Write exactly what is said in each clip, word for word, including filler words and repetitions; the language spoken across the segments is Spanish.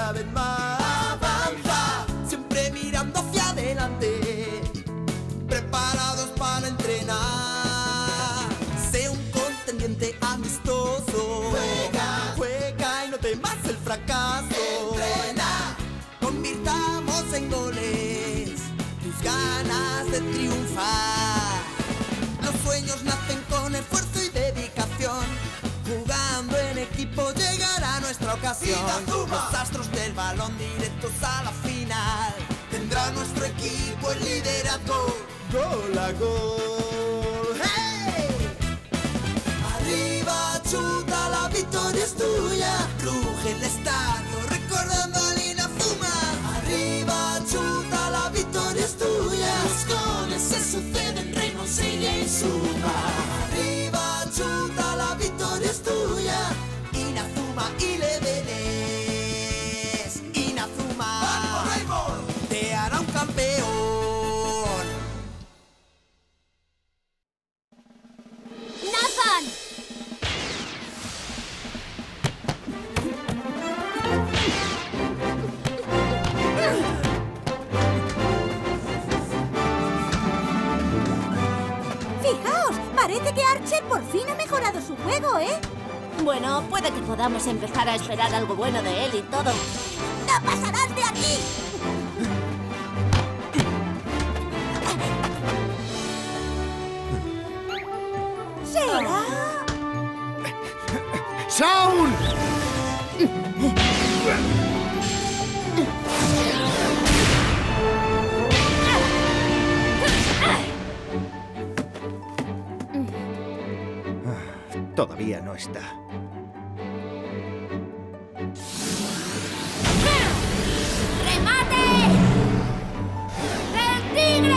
cada vez más. Avanza, siempre mirando hacia adelante, preparados para entrenar. Sé un contendiente amistoso. Juega, juega y no temas el fracaso. Entrena, convirtamos en goles tus ganas de triunfar. Los sueños nacen con esfuerzo y dedicación. Jugando en equipo llegará nuestra ocasión. Los astros del balón directos a la final. Tendrá nuestro equipo el liderazgo. Gol a gol. ¡Hey! Arriba, chuta, la victoria es tuya. Ruge el estadio recordando a Inazuma. Arriba, chuta, la victoria es tuya. Los goles se suceden, Reynoso y Suma. Arriba, chuta, la victoria es tuya. Inazuma y Leveles. Inazuma te hará un campeón. ¡Nathan! Fijaos, parece que Archer por fin ha mejorado su juego, ¿eh? Bueno, puede que podamos empezar a esperar algo bueno de él y todo. ¡No pasarás de aquí! ¿Será? ¡Saul! Todavía no está. ¡Remate! ¡El tigre!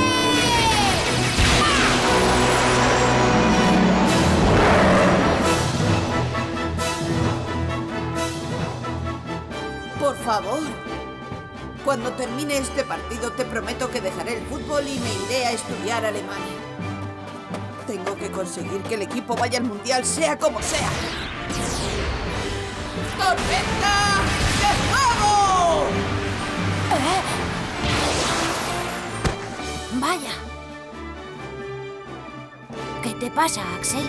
Por favor. Cuando termine este partido te prometo que dejaré el fútbol y me iré a estudiar Alemania. Tengo que conseguir que el equipo vaya al Mundial, sea como sea. ¡Tormenta de fuego! ¿Eh? Vaya. ¿Qué te pasa, Axel?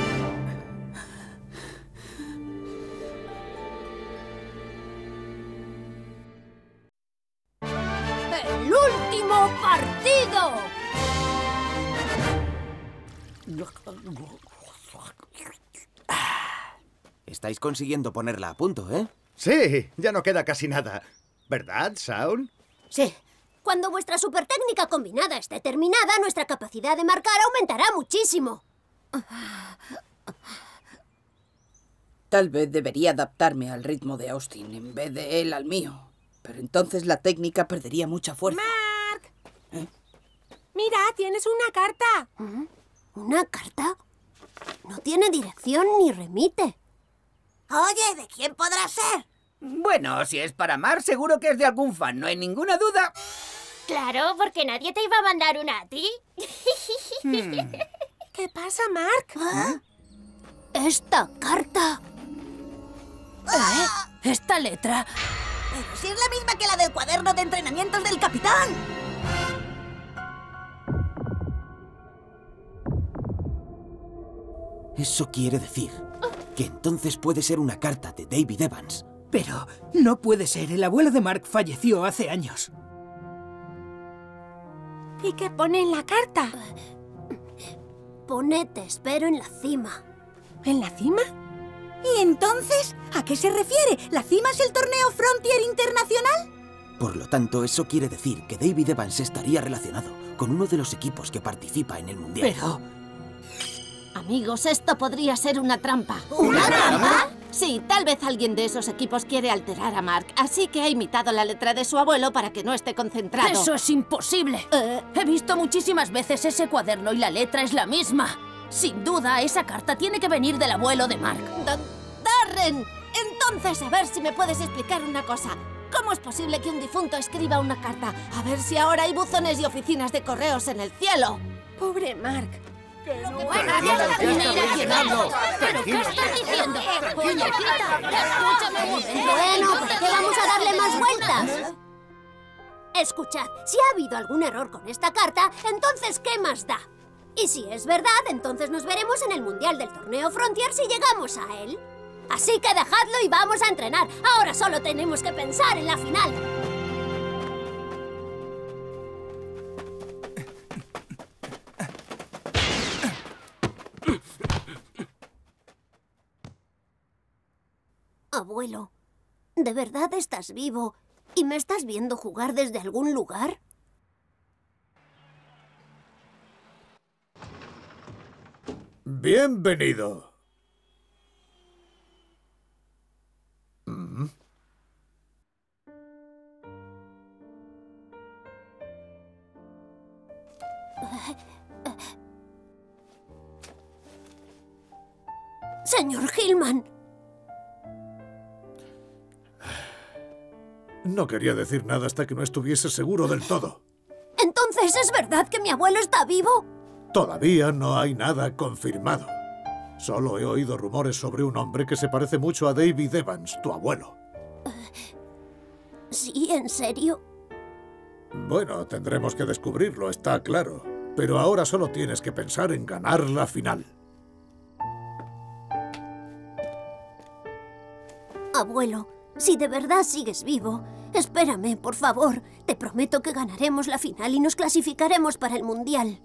¡El último partido! Estáis consiguiendo ponerla a punto, ¿eh? Sí, ya no queda casi nada. ¿Verdad, Saul? Sí. Cuando vuestra super técnica combinada esté terminada, nuestra capacidad de marcar aumentará muchísimo. Tal vez debería adaptarme al ritmo de Austin en vez de él al mío. Pero entonces la técnica perdería mucha fuerza. ¡Mark! ¿Eh? Mira, tienes una carta. ¿Una carta? No tiene dirección ni remite. Oye, ¿de quién podrá ser? Bueno, si es para Mark, seguro que es de algún fan, no hay ninguna duda. Claro, porque nadie te iba a mandar una a ti. Hmm. ¿Qué pasa, Mark? ¿Ah? Esta carta. ¿Eh? ¿Esta letra? Pero si es la misma que la del cuaderno de entrenamientos del capitán. Eso quiere decir que entonces puede ser una carta de David Evans. Pero no puede ser, el abuelo de Mark falleció hace años. ¿Y qué pone en la carta? Pone te espero en la cima. ¿En la cima? ¿Y entonces? ¿A qué se refiere? ¿La cima es el torneo Frontier Internacional? Por lo tanto, eso quiere decir que David Evans estaría relacionado con uno de los equipos que participa en el Mundial. Pero... Amigos, esto podría ser una trampa. ¿Una trampa? Sí, tal vez alguien de esos equipos quiere alterar a Mark, así que ha imitado la letra de su abuelo para que no esté concentrado. ¡Eso es imposible! Eh, He visto muchísimas veces ese cuaderno y la letra es la misma. Sin duda, esa carta tiene que venir del abuelo de Mark. Da- Darren, entonces a ver si me puedes explicar una cosa. ¿Cómo es posible que un difunto escriba una carta? A ver si ahora hay buzones y oficinas de correos en el cielo. Pobre Mark. Bueno, ¿pero qué estás diciendo? Oye, quita, escúchame un momento. Bueno, ¿por qué vamos a darle más cartas. Escuchad, si ha habido algún error con esta carta, entonces ¿qué más da? Y si es verdad, entonces nos veremos en el Mundial del Torneo Frontier si llegamos a él. Así que dejadlo y vamos a entrenar. Ahora solo tenemos que pensar en la final. Abuelo, ¿de verdad estás vivo y me estás viendo jugar desde algún lugar? Bienvenido. Mm. Señor Hillman. No quería decir nada hasta que no estuviese seguro del todo. ¿Entonces es verdad que mi abuelo está vivo? Todavía no hay nada confirmado. Solo he oído rumores sobre un hombre que se parece mucho a David Evans, tu abuelo. ¿Sí? ¿En serio? Bueno, tendremos que descubrirlo, está claro. Pero ahora solo tienes que pensar en ganar la final. Abuelo, si de verdad sigues vivo, espérame, por favor. Te prometo que ganaremos la final y nos clasificaremos para el Mundial.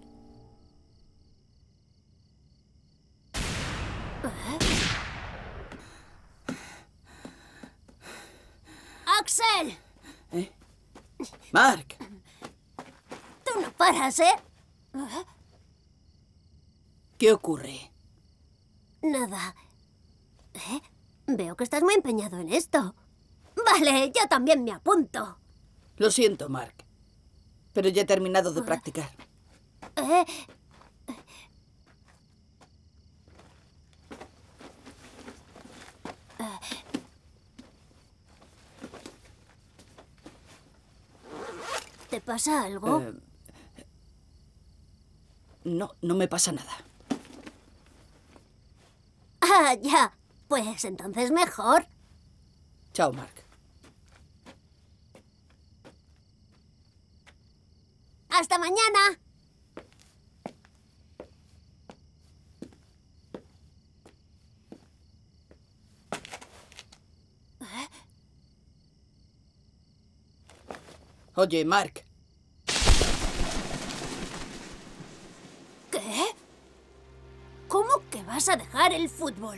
¡Axel! ¿Eh? ¡Mark! Tú no paras, ¿eh? ¿Qué ocurre? Nada. ¿Eh? Veo que estás muy empeñado en esto. Vale, yo también me apunto. Lo siento, Mark. Pero ya he terminado de practicar. ¿Eh? ¿Te pasa algo? Eh, no, no me pasa nada. Ah, ya. Pues entonces mejor. Chao, Mark. ¡Hasta mañana! Oye, Mark. ¿Qué? ¿Cómo que vas a dejar el fútbol?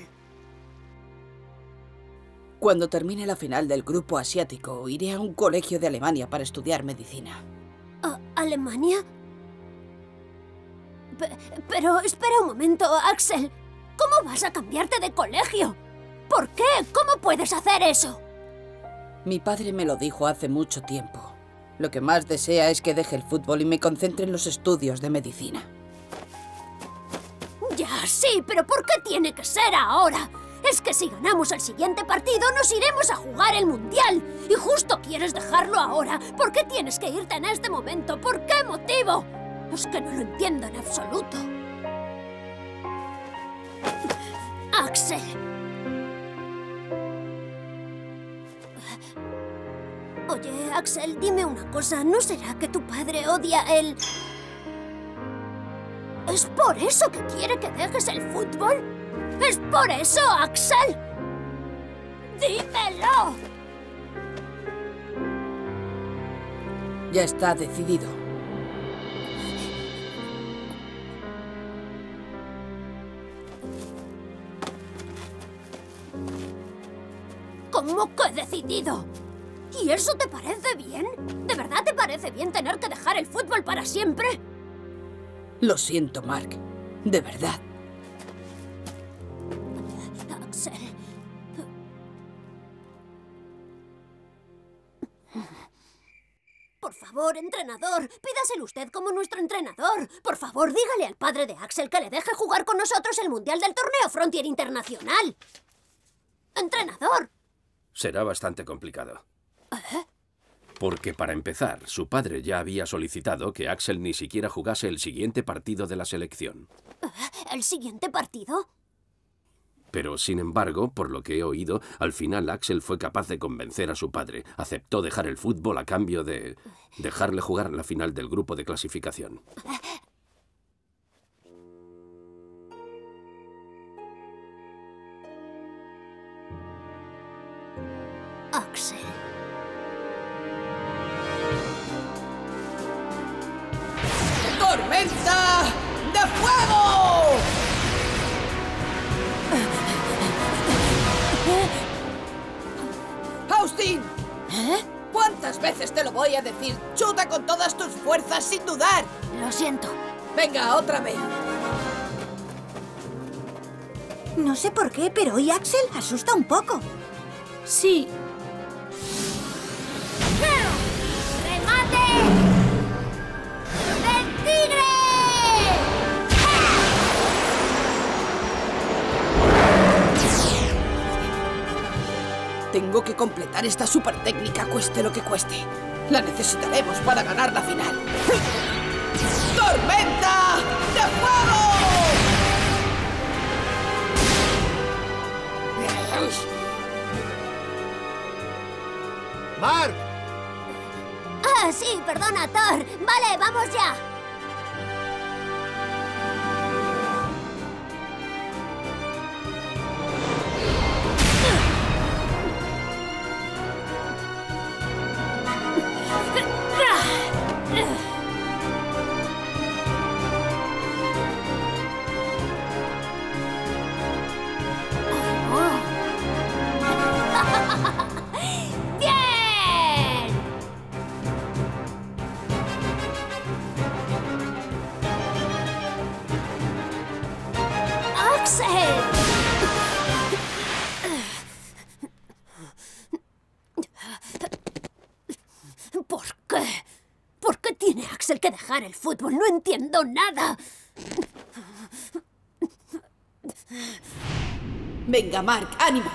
Cuando termine la final del grupo asiático, iré a un colegio de Alemania para estudiar medicina. ¿A ¿Alemania? P- pero espera un momento, Axel. ¿Cómo vas a cambiarte de colegio? ¿Por qué? ¿Cómo puedes hacer eso? Mi padre me lo dijo hace mucho tiempo. Lo que más desea es que deje el fútbol y me concentre en los estudios de medicina. Ya, sí, pero ¿por qué tiene que ser ahora? Es que si ganamos el siguiente partido nos iremos a jugar el Mundial. Y justo quieres dejarlo ahora. ¿Por qué tienes que irte en este momento? ¿Por qué motivo? Es que no lo entiendo en absoluto. Axel. Oye, Axel, dime una cosa. ¿No será que tu padre odia el... ¿Es por eso que quiere que dejes el fútbol? ¿Es por eso, Axel? ¡Dímelo! Ya está decidido. ¿Cómo que decidido? ¿Y eso te parece bien? ¿De verdad te parece bien tener que dejar el fútbol para siempre? Lo siento, Mark. De verdad. Axel. Por favor, entrenador, pídaselo usted como nuestro entrenador. Por favor, dígale al padre de Axel que le deje jugar con nosotros el Mundial del Torneo Frontier Internacional. Entrenador. Será bastante complicado. ¿Eh? Porque, para empezar, su padre ya había solicitado que Axel ni siquiera jugase el siguiente partido de la selección. ¿El siguiente partido? Pero, sin embargo, por lo que he oído, al final Axel fue capaz de convencer a su padre. Aceptó dejar el fútbol a cambio de dejarle jugar en la final del grupo de clasificación. Axel. ¡Tormenta de fuego! ¡Austin! ¿Eh? ¿Cuántas veces te lo voy a decir? ¡Chuta con todas tus fuerzas sin dudar! Lo siento. Venga, otra vez. No sé por qué, pero hoy Axel asusta un poco. Sí. ¡Remate! ¡Del tigre! Tengo que completar esta super técnica, cueste lo que cueste. La necesitaremos para ganar la final. ¡Tormenta de fuego! ¡Mark! Ah, sí, perdona, Thor. Vale, vamos ya. ¡Bien! ¡Axel! ¿Por qué? ¿Por qué tiene Axel que dejar el fútbol? No entiendo nada. Venga, Mark, ánimo.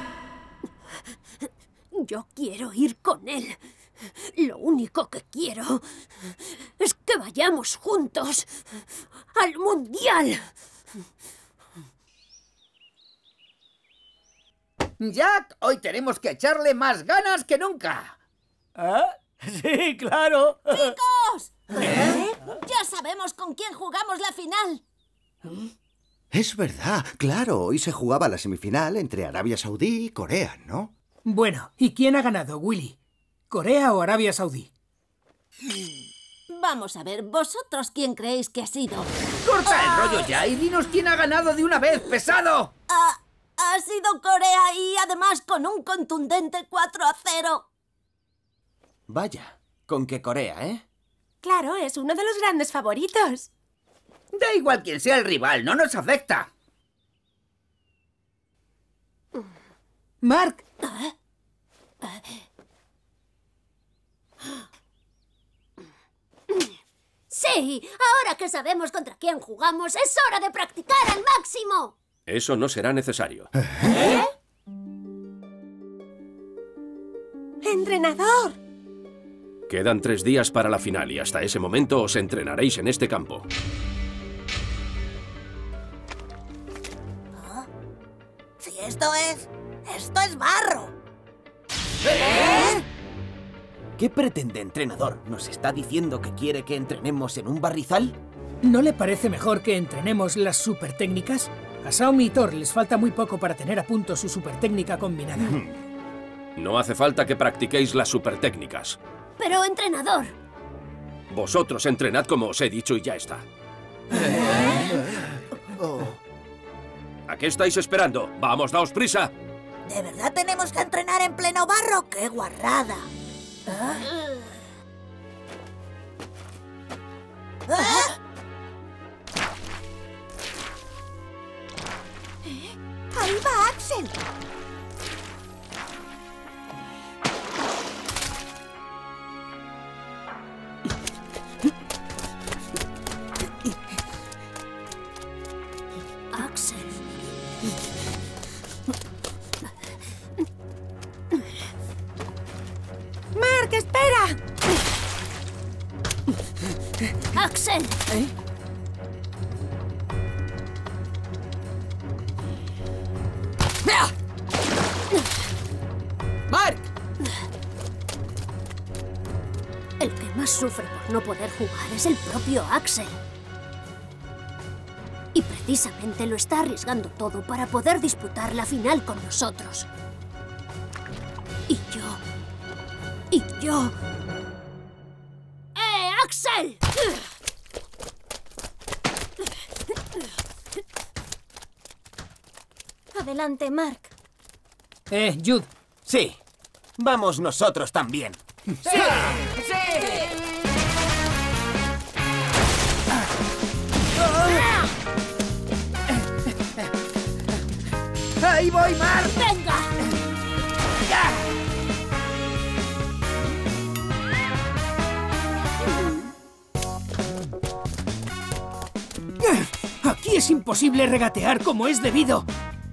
Yo quiero ir con él. Lo único que quiero es que vayamos juntos al Mundial. Jack, hoy tenemos que echarle más ganas que nunca. ¿Ah? Sí, claro. ¡Chicos! ¿Eh? Ya sabemos con quién jugamos la final. Es verdad, claro. Hoy se jugaba la semifinal entre Arabia Saudí y Corea, ¿no? Bueno, ¿y quién ha ganado, Willy? ¿Corea o Arabia Saudí? Vamos a ver, ¿vosotros quién creéis que ha sido? ¡Corta el rollo ya y dinos quién ha ganado de una vez, pesado! Ah, ha sido Corea y además con un contundente cuatro a cero. Vaya, con que Corea, ¿eh? Claro, es uno de los grandes favoritos. Da igual quién sea el rival, no nos afecta. Mark. Sí, ahora que sabemos contra quién jugamos, es hora de practicar al máximo. Eso no será necesario. ¿Eh? ¡Entrenador! Quedan tres días para la final y hasta ese momento os entrenaréis en este campo. Si esto es... esto es barro. ¿Eh? ¿Qué pretende, entrenador? ¿Nos está diciendo que quiere que entrenemos en un barrizal? ¿No le parece mejor que entrenemos las super técnicas? A Xiaomi y Thor les falta muy poco para tener a punto su super técnica combinada. No hace falta que practiquéis las super técnicas. Pero, entrenador... Vosotros entrenad como os he dicho y ya está. ¿A qué estáis esperando? ¡Vamos, daos prisa! ¿De verdad tenemos que entrenar en pleno barro? ¡Qué guarrada! ¿Ah? ¿Ah? ¡Ahí va Axel! Axel. ¡Mark, espera! ¡Axel! ¿Eh? ¡Mark! El que más sufre por no poder jugar es el propio Axel. Y precisamente lo está arriesgando todo para poder disputar la final con nosotros. Y yo... Y yo... ¡Eh, Axel! Adelante, Mark. Eh, Jude. Sí. Vamos nosotros también. ¡Sí! ¡Sí! ¡Ahí voy, Mark! ¡Venga! ¡Ya! Aquí es imposible regatear como es debido.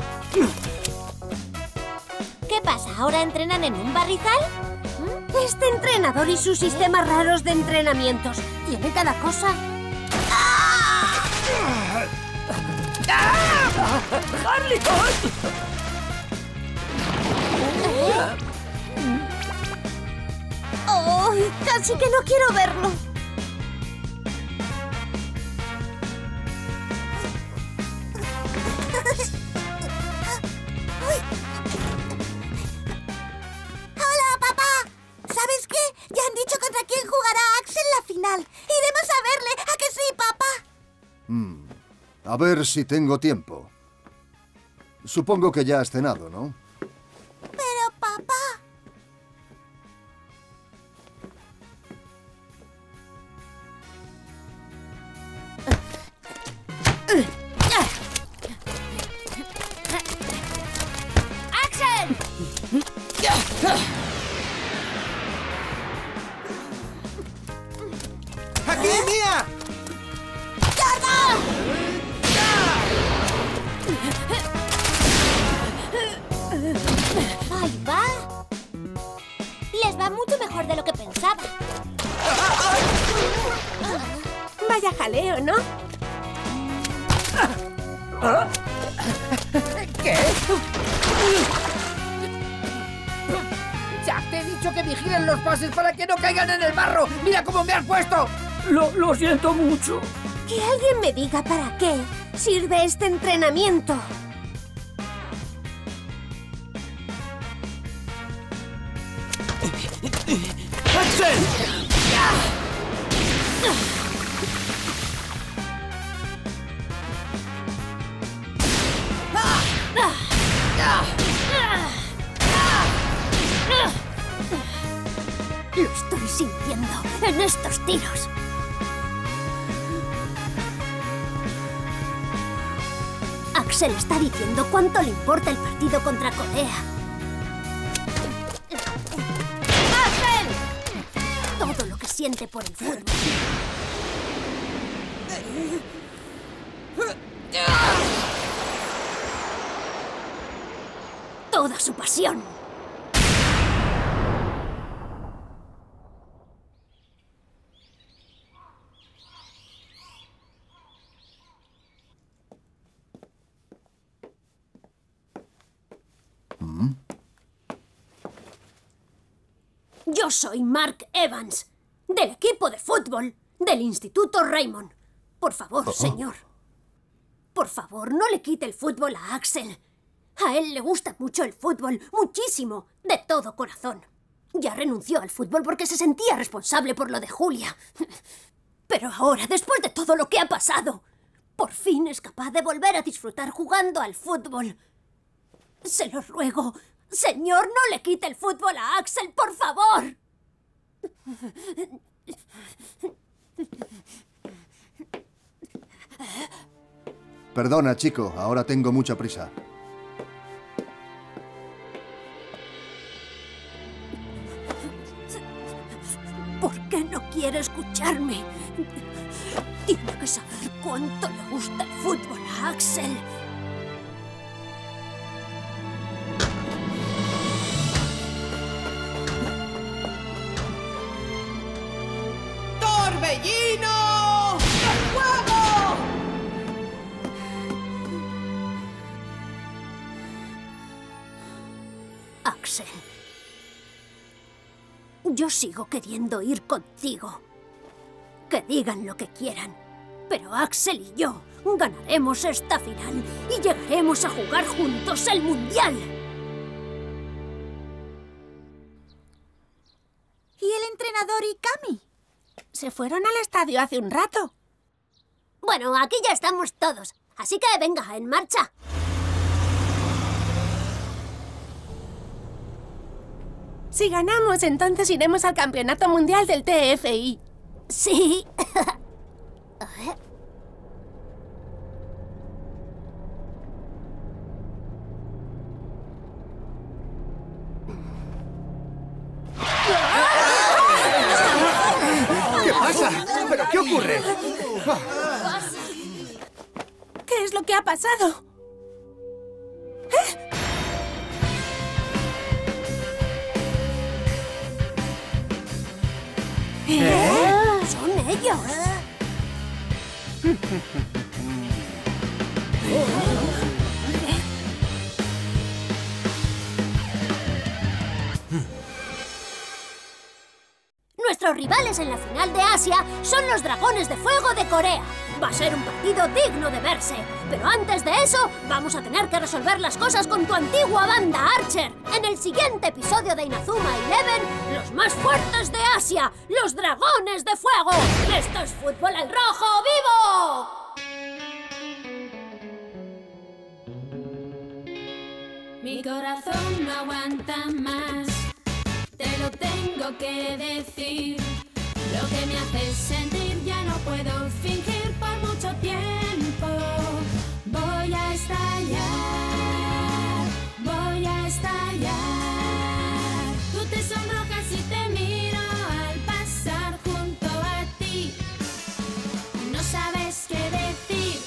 ¿Qué pasa? ¿Ahora entrenan en un barrizal? Este entrenador y sus sistemas raros de entrenamientos. Tiene cada cosa. ¡Harley! ¡Oh! Casi que no quiero verlo. ¡Hola, papá! ¿Sabes qué? Ya han dicho contra quién jugará Axel la final. ¡Iremos a verle! ¿A que sí, papá? Mm, a ver si tengo tiempo. Supongo que ya has cenado, ¿no? Pero, papá... ¡Axel! ¡Aquí, mía! Ahí va. Les va mucho mejor de lo que pensaba. Vaya jaleo, ¿no? ¿Qué? Ya te he dicho que vigilen los pases para que no caigan en el barro. ¡Mira cómo me has puesto! Lo, lo siento mucho. Que alguien me diga para qué sirve este entrenamiento. ¡Axel! Lo estoy sintiendo en estos tiros. Axel está diciendo cuánto le importa el partido contra Corea. ¡Axel! Todo lo que siente por el fútbol. Toda su pasión. Yo soy Mark Evans, del equipo de fútbol del Instituto Raymond. Por favor, Oh. señor. Por favor, no le quite el fútbol a Axel. A él le gusta mucho el fútbol, muchísimo, de todo corazón. Ya renunció al fútbol porque se sentía responsable por lo de Julia. Pero ahora, después de todo lo que ha pasado, por fin es capaz de volver a disfrutar jugando al fútbol. Se lo ruego, señor, no le quite el fútbol a Axel, por favor. Perdona, chico, ahora tengo mucha prisa. ¿Por qué no quiere escucharme? Tiene que saber cuánto le gusta el fútbol a Axel. ¡Torbellino de fuego! Yo sigo queriendo ir contigo. Que digan lo que quieran. Pero Axel y yo ganaremos esta final y llegaremos a jugar juntos el Mundial. ¿Y el entrenador y Cami? Se fueron al estadio hace un rato. Bueno, aquí ya estamos todos. Así que venga, en marcha. Si ganamos, entonces iremos al Campeonato Mundial del T F I. Sí. ¿Qué pasa? ¿Pero qué ocurre? ¿Qué es lo que ha pasado? ¿Eh? ¿Eh? ¡Son ellos! Nuestros rivales en la final de Asia son los Dragones de Fuego de Corea. Va a ser un partido digno de verse. Pero antes de eso, vamos a tener que resolver las cosas con tu antigua banda Archer. En el siguiente episodio de Inazuma Eleven, los más fuertes de Asia, los Dragones de Fuego. ¡Esto es Fútbol al Rojo Vivo! Mi corazón no aguanta más, te lo tengo que decir. Lo que me hace sentir ya no puedo fingir por mucho tiempo. Voy a estallar, voy a estallar. Tú te sonrojas y te miro al pasar junto a ti. No sabes qué decir.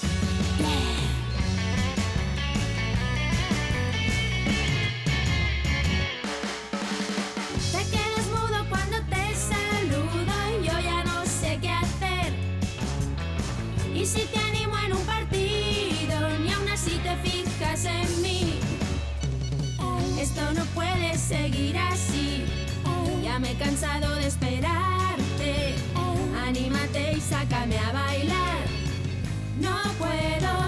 Te quedas mudo cuando te saludo y yo ya no sé qué hacer. Y si te animo en un partido, ni aún así te fijas en mí. Esto no puede seguir así. Ya me he cansado de esperarte. Anímate y sácame a bailar. No puedo